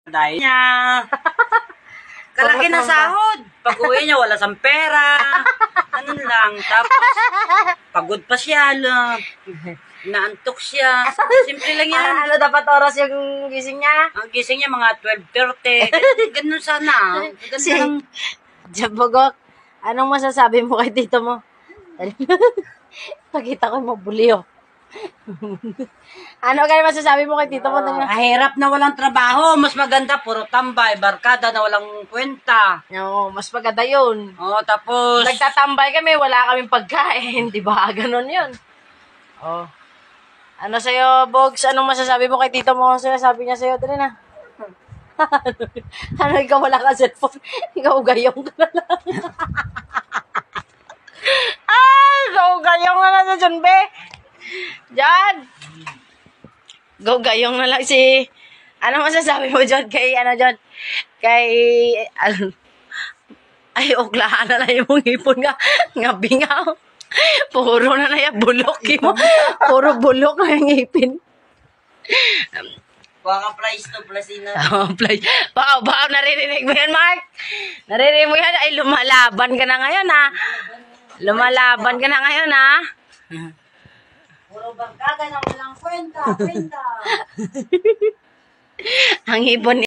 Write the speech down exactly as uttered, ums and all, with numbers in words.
Dahil niya. Kalaki na sahod. Pag uwi niya, wala sang pera. Ganun lang. Tapos, pagod pa siya. Lo. Naantok siya. Simple lang yan. Ah, ano dapat oras yung gising niya? Ang gising niya mga twelve thirty. Ganun sana. Ganun Si lang. Jabogok, anong masasabi mo kay tito mo? Pakita ko mo buliyo. Ano kaya masasabi mo kay tito mo? Uh, Ahirap na walang trabaho. Mas maganda, puro tambay. Barkada na walang kwenta. No, mas maganda yun. Oh, tapos... Nagtatambay kami, wala kaming pagkain. Di ba? Ganon yun. Oh. Ano sa'yo, Bogs? Anong masasabi mo kay tito mo? Sabi niya sa'yo, dali na. Ano, ikaw wala ka cellphone? Ikaw gayong ka na lang. Ah, ikaw gayong na lang sa John Be. John! Go gayong na lang si... Ano masasabi mo, John? Kay, ano, John? Kay... Ano, ay, uklaan na lang yung ipon nga. Nga bingaw. Puro na na yung bulok mo. Puro bulok na yung ipin. Baka price to plus ina. Oh, play. Baka, baka naririnig mo yan, Mark. Naririnig mo yan. Ay, lumalaban ka na ngayon, ha? Lumalaban ka na ngayon, ha? Puro barkada na walang kwenta. Kwenta. Ang ibon